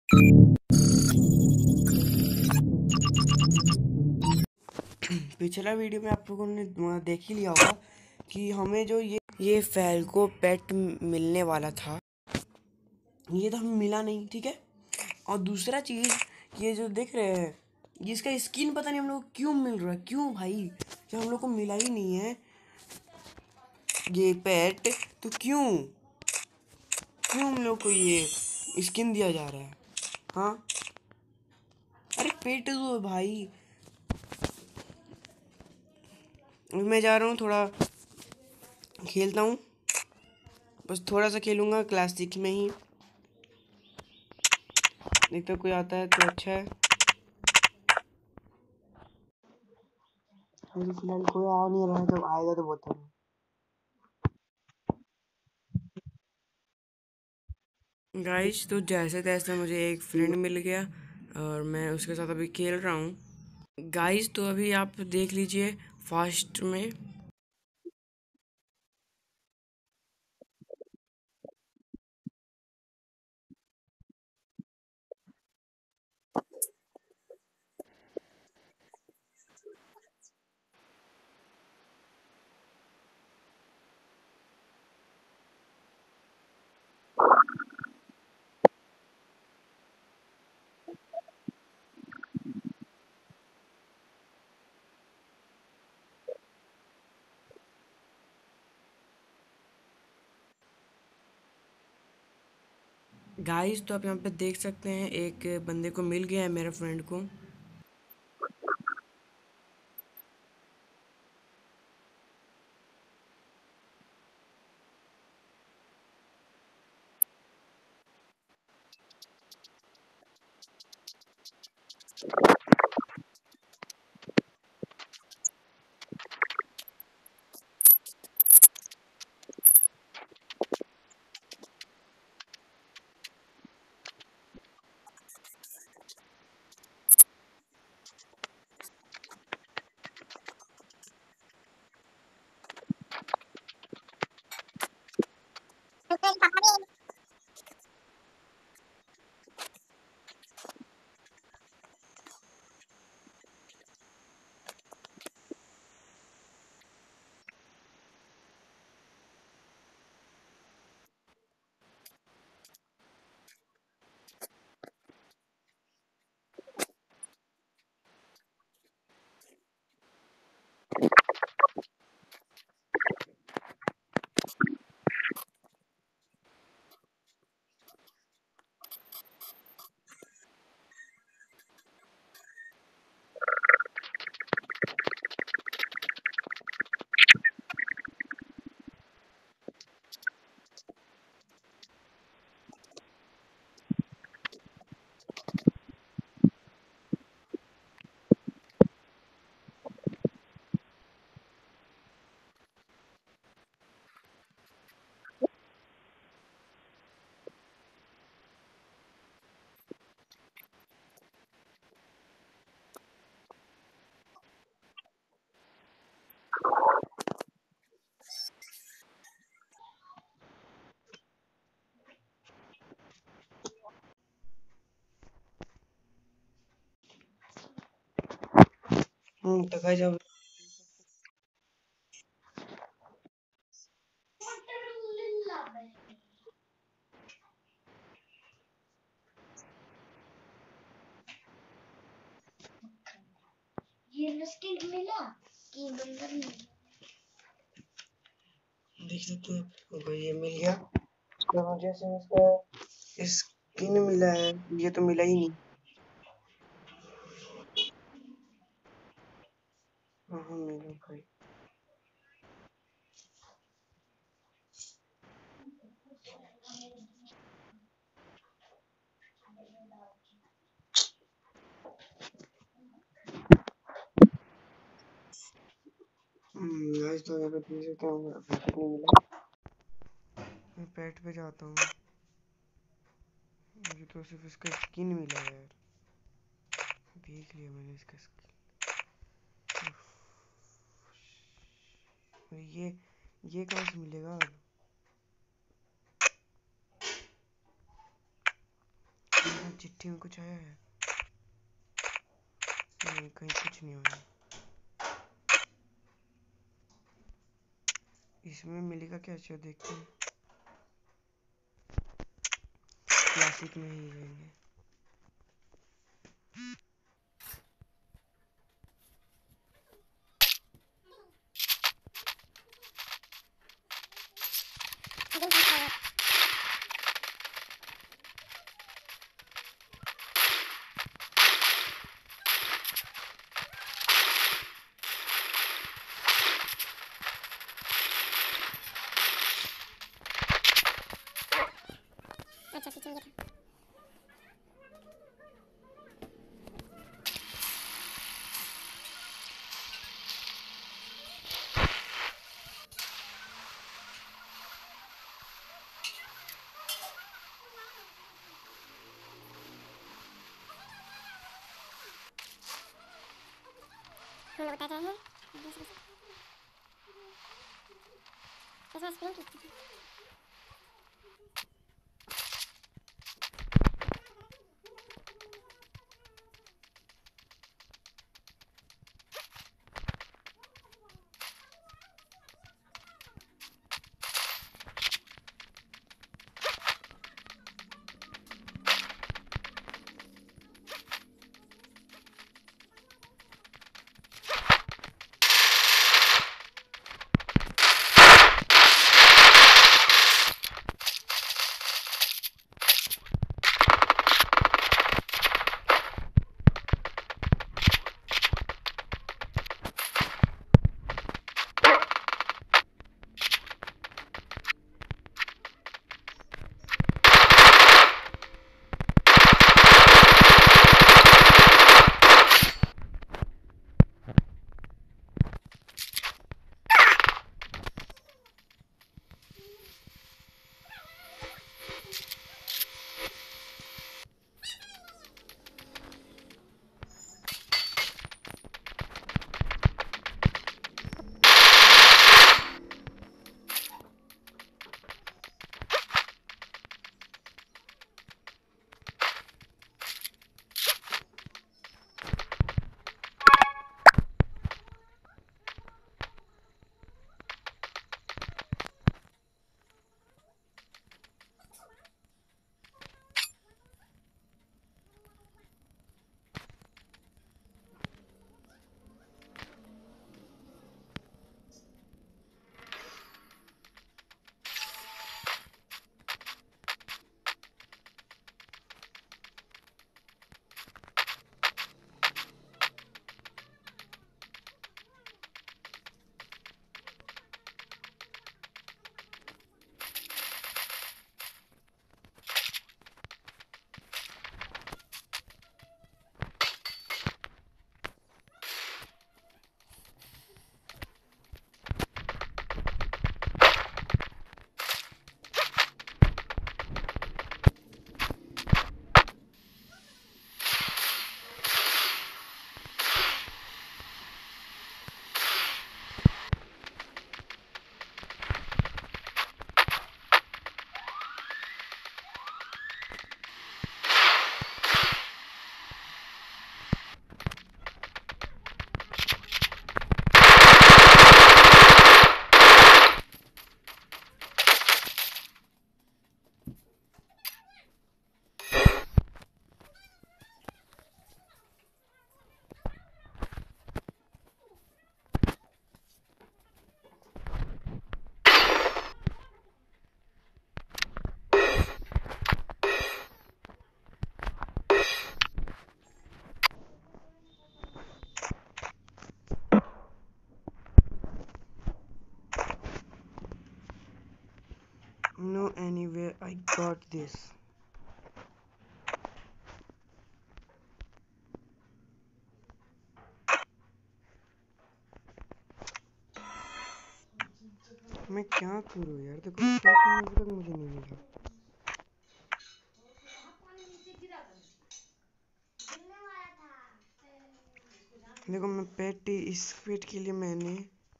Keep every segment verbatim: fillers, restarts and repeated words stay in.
पिछला वीडियो में आप लोगों ने देख ही लिया होगा कि हमें जो ये ये फैल्को पेट मिलने वाला था, ये तो हमें मिला नहीं। ठीक है। और दूसरा चीज़, ये जो देख रहे हैं, ये इसका स्किन पता नहीं हम लोग क्यों मिल रहा है। क्यों भाई, ये हम लोग को मिला ही नहीं है ये पेट, तो क्यों क्यों हम लोग को ये स्किन दिया जा रहा है? हाँ, अरे पेट दो भाई। अभी मैं जा रहा हूँ, थोड़ा खेलता हूँ, बस थोड़ा सा खेलूँगा क्लास सिक्स में ही। देखता कोई आता है तो अच्छा है। अभी फिलहाल कोई आ नहीं रहा है, जब आएगा तो बताऊँ। गाइस, तो जैसे तैसे मुझे एक फ्रेंड मिल गया और मैं उसके साथ अभी खेल रहा हूँ। गाइस, तो अभी आप देख लीजिए फास्ट में। गाइस, तो आप यहाँ पे देख सकते हैं एक बंदे को मिल गया है, मेरे फ्रेंड को। हम्म तो गाइस, अब ये स्किन मिला कि बंदर मिला। देख सकते हैं हमको ये मिल गया। तो मुझे से इसका स्किन मिला है, ये तो मिला ही नहीं। हाँ हाँ, मिला भाई। हम्म गाइस, तो यहाँ पे देख सकते हैं अभी तक नहीं मिला। मैं पेट पे जाता हूँ, मुझे तो सिर्फ इसका स्किन मिला है यार। देख लिया मैंने इसका स्किन। ये ये कहाँ से मिलेगा अब? चिट्ठी में कुछ आया है? नहीं, कहीं कुछ नहीं आया। इसमें मिलेगा क्या? अच्छा देखते हैं, क्लासिक में ही जाएंगे। अच्छा पीछे ये था। हम लोग उतर रहे हैं। इसमें स्प्रिंग की No, anyway, I got this. मैं क्या करूँ यार? देखो पेट में अभी तक मुझे नहीं मिला। देखो मैं पेट, इस पेट के लिए मैंने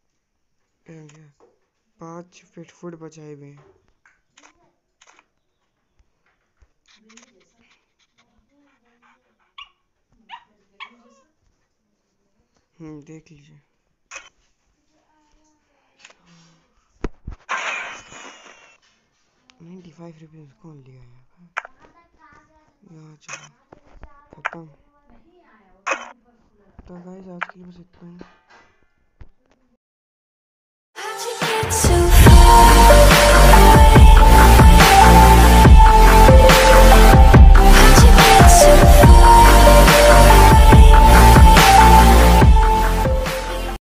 पाँच पेट फूड बचाए हुए हैं। हम्म देख लीजिए। नाइन्टी फाइव रुपीज़ कौन लिया यार? यहाँ चलो खत्म। तो गाइस आज के लिए बस इतना ही।